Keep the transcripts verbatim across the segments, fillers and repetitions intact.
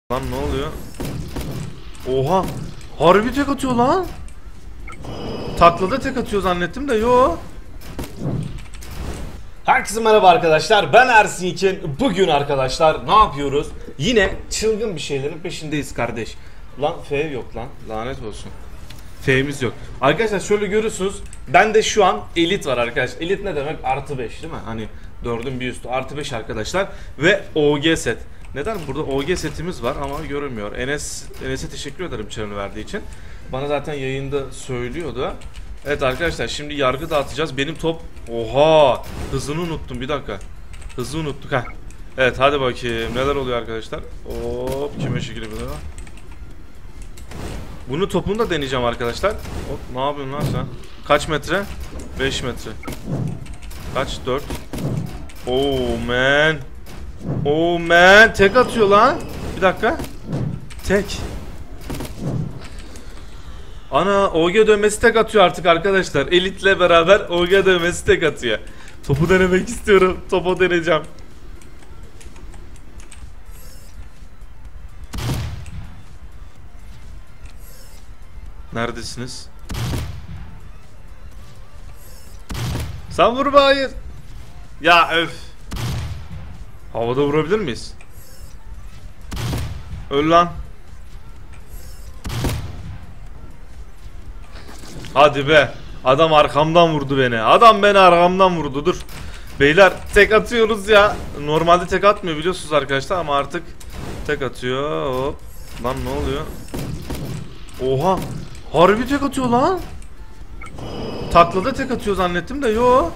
Lan ne oluyor? Oha! Harbi tek atıyor lan. Taklada tek atıyor zannettim de yo. Herkese merhaba arkadaşlar, ben Ersin İkin. Bugün arkadaşlar ne yapıyoruz? Yine çılgın bir şeylerin peşindeyiz kardeş. Lan F yok lan, lanet olsun. F'miz yok. Arkadaşlar şöyle görüyorsunuz, bende şu an elit var arkadaşlar. Elit ne demek? Artı beş değil mi? Hani dördün bir üstü artı beş arkadaşlar. Ve O G set. Neden? Burada O G setimiz var ama görünmüyor. Enes Enes'e teşekkür ederim çarını verdiği için. Bana zaten yayında söylüyordu. Evet arkadaşlar, şimdi yargı dağıtacağız. Benim top... Oha! Hızını unuttum, bir dakika. Hızı unuttuk ha. Evet hadi bakayım. Neler oluyor arkadaşlar? Hop, kime şekilde bir daha. Bunu topunu da deneyeceğim arkadaşlar. Hop, ne yapıyorsun lan sen? Kaç metre? beş metre. Kaç? dört. Oh man. Oh man. Tek atıyor lan. Bir dakika. Tek. Ana, O G dövmesi tek atıyor artık arkadaşlar. Elitle beraber O G dövmesi tek atıyor. Topu denemek istiyorum. Topu deneyeceğim. Neredesiniz? Sen vurma, hayır. Ya öf. Havada vurabilir miyiz? Öl lan. Hadi be. Adam arkamdan vurdu beni. Adam beni arkamdan vurdu. Dur. Beyler tek atıyoruz ya. Normalde tek atmıyor biliyorsunuz arkadaşlar ama artık tek atıyor. Hop. Lan ne oluyor? Oha. Harbi tek atıyor lan. Taklada tek atıyor zannettim de yo.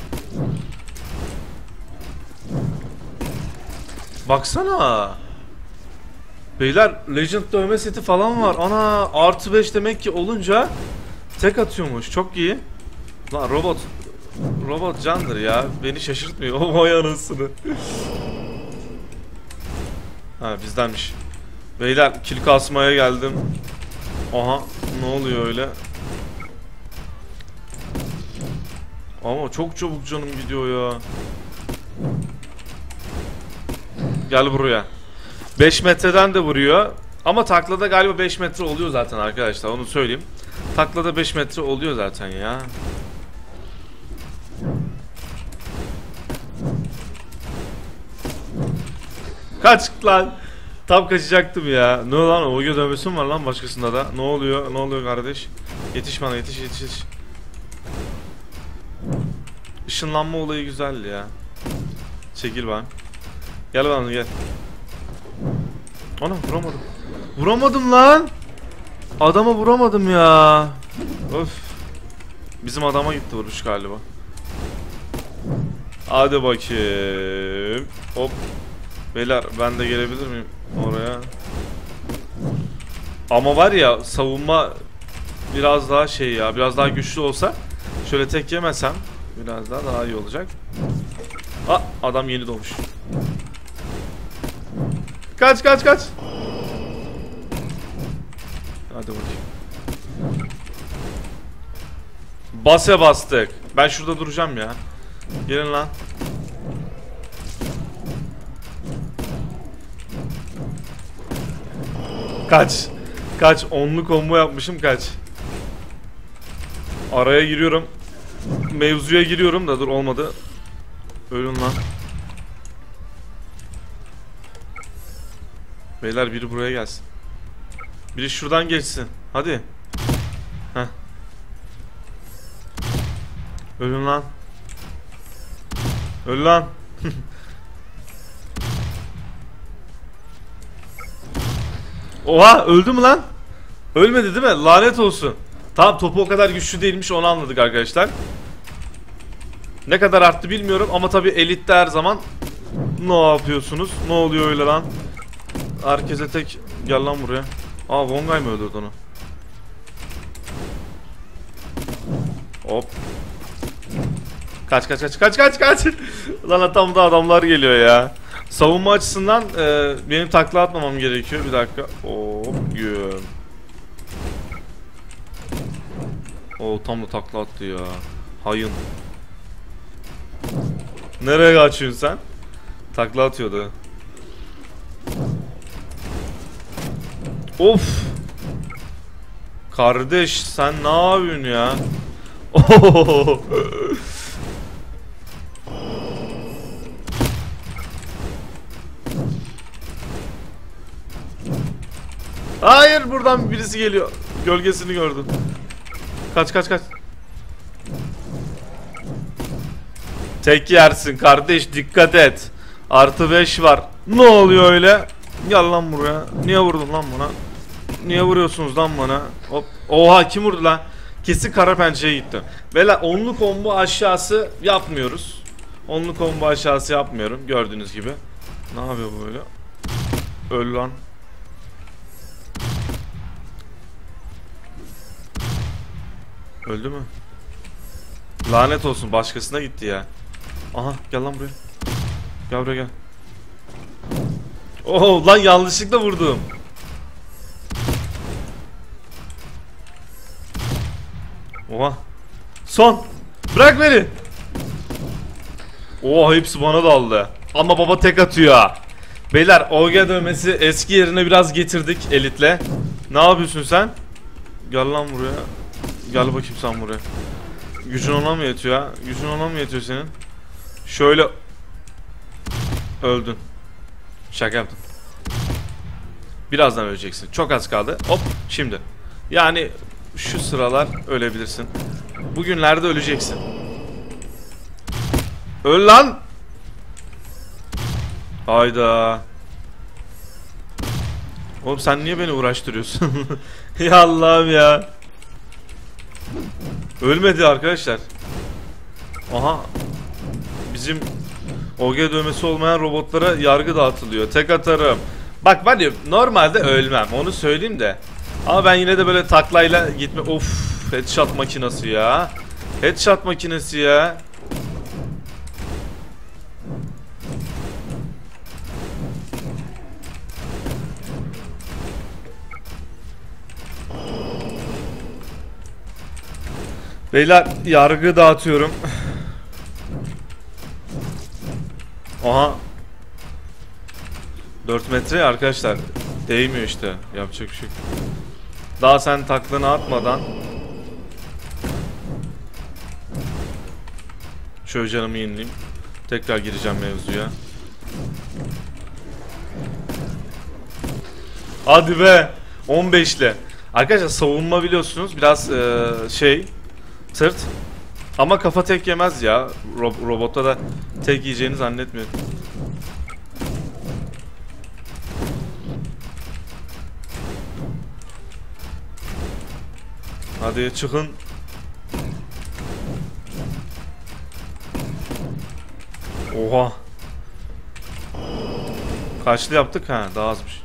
Baksana. Beyler Legend dövme seti falan var. Ana, artı beş demek ki olunca tek atıyormuş. Çok iyi. Lan robot. Robot candır ya. Beni şaşırtmıyor. O vay anasını. Ha, bizdenmiş. Beyler kill kasmaya geldim. Aha, ne oluyor öyle? Ama çok çabuk canım gidiyor ya. Gel buraya. beş metreden de vuruyor. Ama taklada galiba beş metre oluyor zaten arkadaşlar, onu söyleyeyim. Taklada beş metre oluyor zaten ya. Kaç lan. Tam kaçacaktım ya. Ne lan, o göz dövmesi mi var lan başkasında da? Ne oluyor? Ne oluyor kardeş? Yetiş bana, yetiş yetiş yetiş. Işınlanma olayı güzel ya. Çekil bana. Gel bana, gel. Ana, vuramadım. Vuramadım lan. Adama vuramadım ya. Öf. Bizim adama gitti vuruş galiba. Hadi bakayım. Hop. Beyler ben de gelebilir miyim oraya? Ama var ya, savunma biraz daha şey ya, biraz daha güçlü olsa, şöyle tek yemesem biraz daha daha iyi olacak. Ah, adam yeni doğmuş. Kaç kaç kaç. Hadi bakayım. Base bastık. Ben şurada duracağım ya. Gelin lan. Kaç. Kaç. Onlu combo yapmışım, kaç. Araya giriyorum. Mevzuya giriyorum da dur, olmadı. Ölün lan. Beyler biri buraya gelsin. Biri şuradan geçsin. Hadi. Heh. Ölün lan. Öl lan. Oha, öldü mü lan? Ölmedi değil mi? Lanet olsun. Tamam, topu o kadar güçlü değilmiş, onu anladık arkadaşlar. Ne kadar arttı bilmiyorum ama tabii elitte her zaman ne yapıyorsunuz? Ne oluyor öyle lan? Herkese tek. Gel lan buraya. Aa, Vongay mı öldürdü onu? Hop. Kaç kaç kaç kaç kaç kaç. Lan tam da adamlar geliyor ya. Savunma açısından e, benim takla atmamam gerekiyor. Bir dakika. Hop güm. O tam da takla attı ya. Hayın. Nereye kaçıyorsun sen? Takla atıyordu. Of. Kardeş sen ne yapıyorsun ya? Oh. Hayır, buradan birisi geliyor. Gölgesini gördüm. Kaç kaç kaç. Tek yersin kardeş, dikkat et. Artı beş var. Ne oluyor öyle? Gel lan buraya. Niye vurdun lan bana? Niye vuruyorsunuz lan bana? Hop. Oha, kim vurdu lan? Kesin kara pençeye gitti. Beyler onlu combo aşağısı yapmıyoruz. Onlu combo aşağısı yapmıyorum gördüğünüz gibi. Ne yapıyor bu böyle? Öl lan. Öldü mü? Lanet olsun, başkasına gitti ya. Aha, gel lan buraya. Gel buraya gel. Oh lan, yanlışlıkla vurdum. Oha. Son. Bırak beni. Oha, hepsi bana daldı. Ama baba tek atıyor. Beyler O G dövmesi eski yerine biraz getirdik elitle. Ne yapıyorsun sen? Gel lan buraya. Gel bakayım sen buraya. Gücün ona mı yetiyor ha? Gücün ona mı yetiyor senin? Şöyle. Öldün. Şaka yaptım. Birazdan öleceksin. Çok az kaldı. Hop, şimdi. Yani şu sıralar ölebilirsin. Bugünlerde öleceksin. Öl lan. Hayda. Oğlum sen niye beni uğraştırıyorsun? Ya Allah'ım ya. Ölmedi arkadaşlar. Aha. Bizim O G dövmesi olmayan robotlara yargı dağıtılıyor. Tek atarım. Bak ben diyorum, normalde ölmem, onu söyleyeyim de. Ama ben yine de böyle taklayla gitme. Of, headshot makinesi ya. Headshot makinesi ya. Beyler yargı dağıtıyorum. Aha. dört metre arkadaşlar. Değmiyor işte. Yapacak bir şey. Daha sen taklını atmadan. Şöyle canımı yenileyim. Tekrar gireceğim mevzuya. Hadi be. on beşli. Arkadaşlar savunma biliyorsunuz biraz ee, şey. Tırt. Ama kafa tek yemez ya. Ro robotta da tek yiyeceğini zannetmiyorum. Hadi çıkın. Oha. Kaçlı yaptık ha, daha azmış.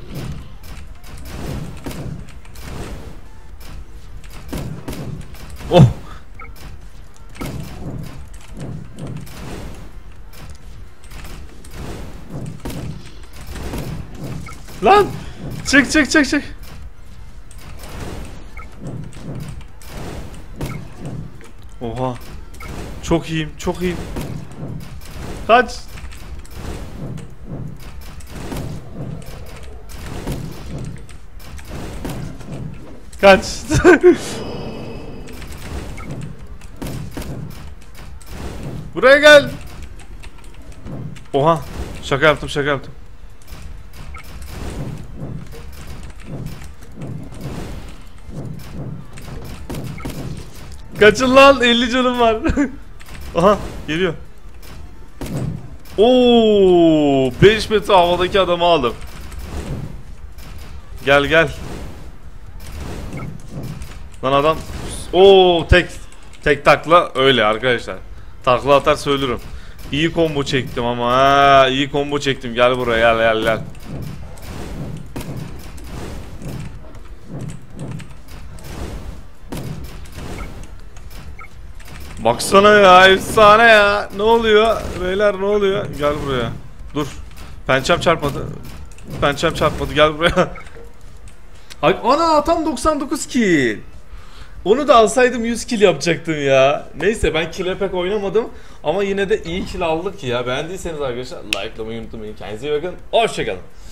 Oh. Lan! Çık çık çık çık. Oha. Çok iyiyim, çok iyiyim. Kaç. Kaç. Buraya gel. Oha. Şaka yaptım, şaka yaptım. Kaçın lan, elli canım var. Aha, geliyor. Oo, beş metre havadaki adamı aldım. Gel gel. Lan adam. Oo, tek tek takla öyle arkadaşlar. Takla atar söylürüm. İyi combo çektim ama ha, iyi combo çektim. Gel buraya, gel gel gel. Baksana ya, efsane ya. Ne oluyor? Beyler ne oluyor? Gel buraya. Dur. Pençem çarpmadı. Pençem çarpmadı. Gel buraya. Ay, ana tam doksan dokuz kill. Onu da alsaydım yüz kill yapacaktım ya. Neyse, ben kill'e pek oynamadım. Ama yine de iyi kill aldık ya. Beğendiyseniz arkadaşlar likelamayı unutmayın. Kendinize iyi bakın. Hoşçakalın.